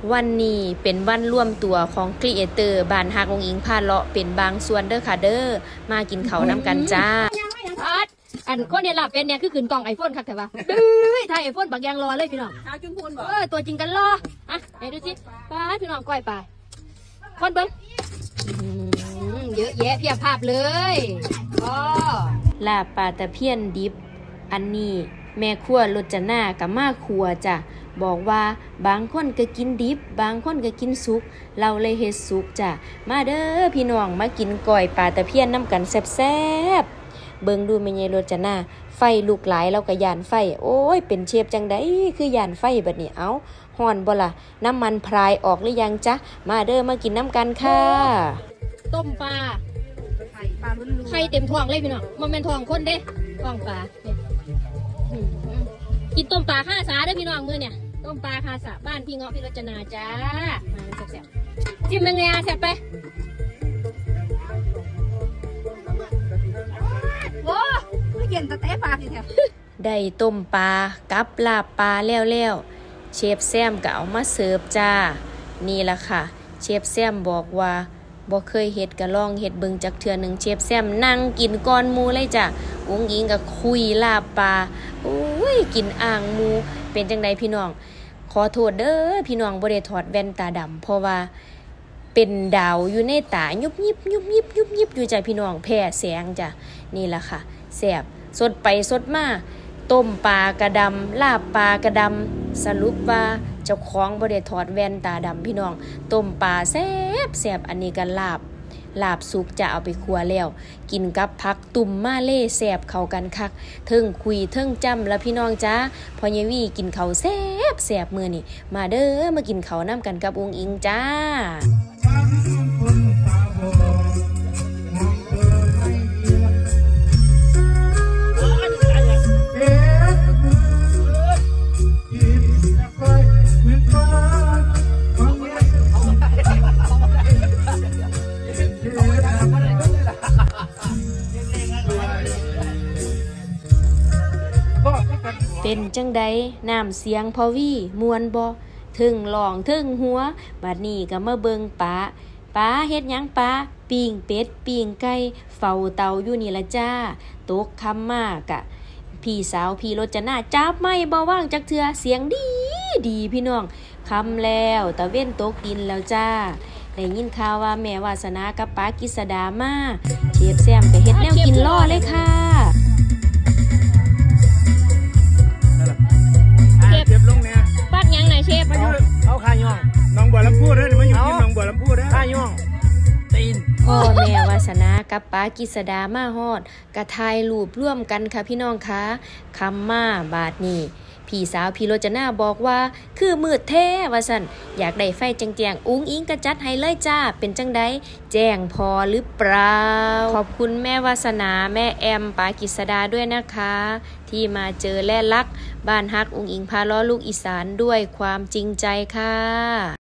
วันนี้เป็นวันร่วมตัวของครีเอเตอร์บ้านฮักองอิงพาเลาะเป็นบางส่วนเด้อค่ะเด้อมากินข้าวน้ำกันจ้าอันคนเนี่ยหลับเป็นเนี่ยคือขืนกล่องไอโฟนครับแต่ว่าถ่ายไอโฟนบางอย่างรอเลยพี่น้องจุนพูนบอกตัวจริงกันรออ่ะไหนดูสิป้าพี่น้องก้อยไปคนเบิ้งเยอะแยะเพียบภาพเลยลาบปลาตะเพียนดิบอันนี้แม่ครัวรจนากับมาครัวจ้ะบอกว่าบางคนก็กินดิบบางคนก็กินสุกเราเลยเฮ็ดสุกจ้ะมาเด้อพี่น้องมากินก้อยปลาตะเพียนน้ำกันแซ่บๆเบิ่งดูแม่ยายรจนาไฟลุกหลายเราก็ย่านไฟโอ้ยเป็นเชฟจังได๋คือย่านไฟบัดนี้เอาฮ้อนบ่ล่ะน้ำมันพรายออกหรือยังจ๊ะมาเด้อมากินน้ำกันค่ะต้มปลาไข่เต็มท้องเลยพี่น้องมันเป็นท้องคนเด้ท้องปลากินต้มปลาข้าสาได้พี่น้องมือเนี่ยต้มปลาข้าสาบ้านพี่เงาะพี่รจนาจ้ามาแซ่บๆจิ้มเป็นไงแซ่บไปโว้ไม่เย็นตะเตะปลาสิแถวได้ต้มปลากับลาบปลาแล้วเชฟแซมก็เอามาเสิร์ฟจ้านี่ล่ะค่ะเชฟแซมบอกว่าบ่เคยเฮ็ดก็ลองเฮ็ดเบิ่งจักเทื่อนึงเชฟแซมนั่งกินก่อนหมู่เลยจ้ะอุ้งอิงก็คุยลาบปลาโอ้ยกินอ่างหมู่เป็นจังไดพี่น้องขอโทษเด้อพี่น้องบ่ได้ถอดแว่นตาดำเพราะว่าเป็นดาวอยู่ในตายุบยิบอยู่จ้ะพี่น้องแพ้แสงจ้ะนี่ล่ะค่ะแซ่บสดไปสดมาต้มปลากระดำลาบปลากระดำสรุปว่าเจ้าของบ่ได้ถอดแว่นตาดำพี่น้องต้มปลาแซ่บอันนี้ก็ลาบสุกจะเอาไปคั่วแล้วกินกับผักตุ่มมาเล่แซ่บเข้ากันคักเทิงคุยเทิงจ้ำแล้วพี่น้องจ้าพอยายวี่กินข้าวแซ่บมื้อนี้มาเด้อมากินข้าวน้ำกันกับอุ้งอิงจ้าเป็นจังใดน้ำเสียงพอวี่มวนบ่ถึงหลองถึงหัวบัดนี้ก็มาเบิ่งป้าเฮ็ดหยังป้าปิ้งเป็ดปิ้งไก่เฝ้าเตาอยู่นี่ละจ้าตกค่ำมากะพี่สาวพี่รจนาจับไม่บ่ว่างจักเทื่อเสียงดีพี่น้องค่ำแล้วตะเว้นตกดินแล้วจ้าได้ยินข่าวว่าแม่วาสนากับป้ากิษดามาเชฟแซมก็เฮ็ดแนวกินล่อเลยค่ะปักยังไหนเชฟมาอยู่เขาคาย่องน้องบัวลำพูเด้อมาอยู่ที่น้องบัวลำพูเด้อคาย่องตีนพ่อแม่วาสนากับป้ากิษดามาฮอดกระทายรูปร่วมกันค่ะพี่น้องคะคำมาบาดนี้พี่สาวพี่โรจนาบอกว่าคือมืดแท้ว่าสั่นอยากได้ไฟแจ้งอุ้งอิงกระจัดให้เลยจ้าเป็นจังใดแจ้งพอหรือเปล่าขอบคุณแม่วาสนาแม่แอมป้ากิษดาด้วยนะคะที่มาเจอและรักบ้านฮักอุ้งอิงพาล้อลูกอีสานด้วยความจริงใจค่ะ